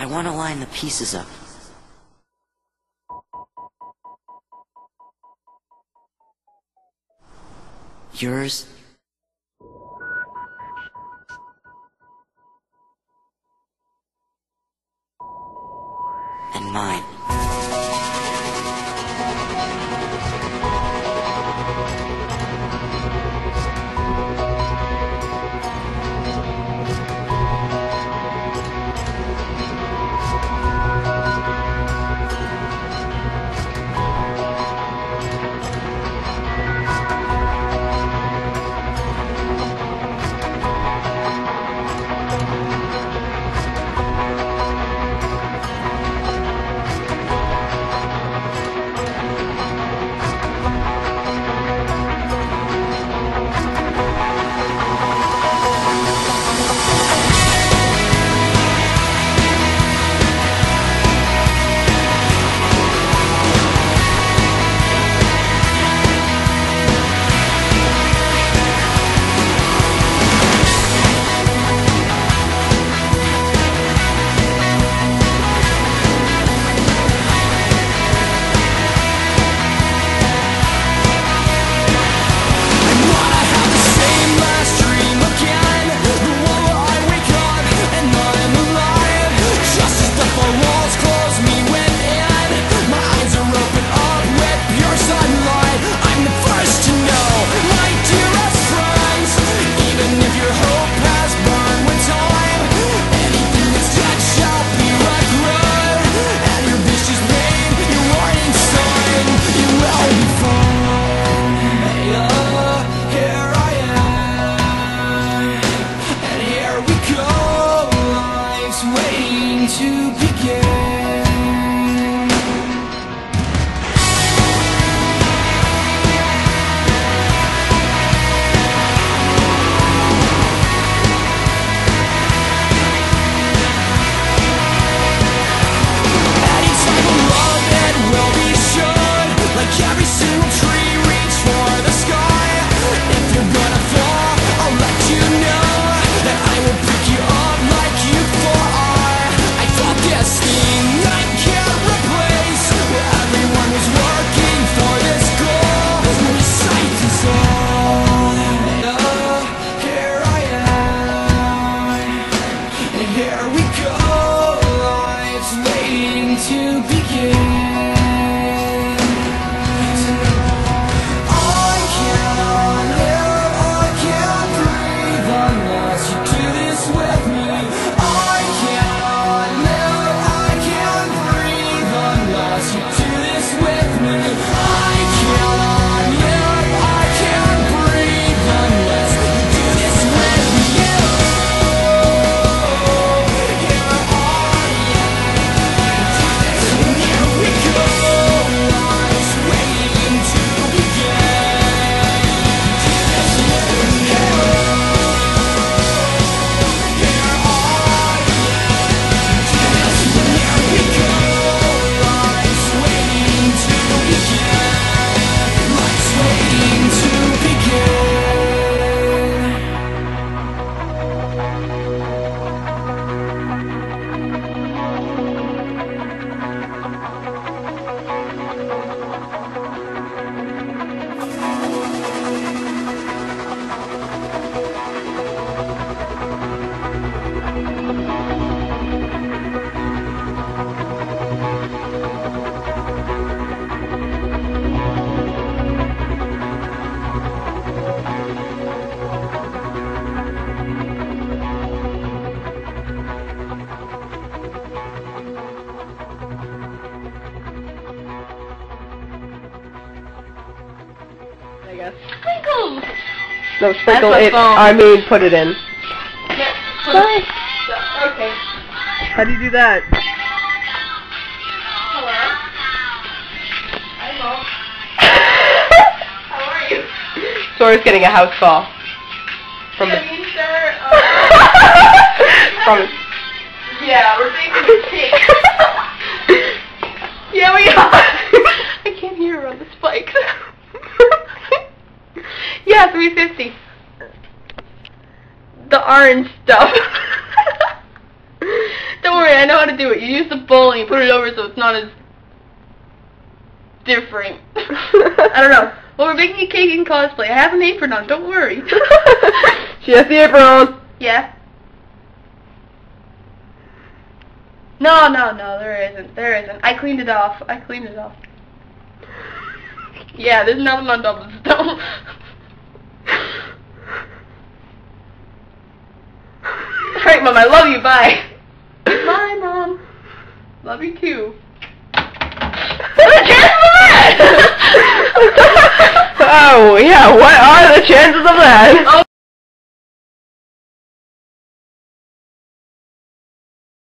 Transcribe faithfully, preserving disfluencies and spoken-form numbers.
want to line the pieces up. Yours. And mine. I guess. Sprinkles! No, sprinkle That's it. my phone. I mean, put it in. Yeah, put Bye. it. Okay. How do you do that? Hello. Hi, Mom. How are you? Sora's getting a house call. From yeah, the... me and Sarah, uh, From... yeah, we're baking a cake. Yeah, we are. I can't hear her on the spikes. Yeah, three fifty. The orange stuff. Don't worry, I know how to do do it. You use the bowl and you put it over so it's not as different. I don't know. Well, we're making a cake in cosplay. I have an apron on. Don't worry. She has the apron on. Yeah. No, no, no. There isn't. There isn't. I cleaned it off. I cleaned it off. Yeah, there's nothing on top of the stove. Alright, Mom, I love you. Bye. Bye, Mom. Love you too. What are the chances of that? Oh, yeah, what are the chances of that? Oh.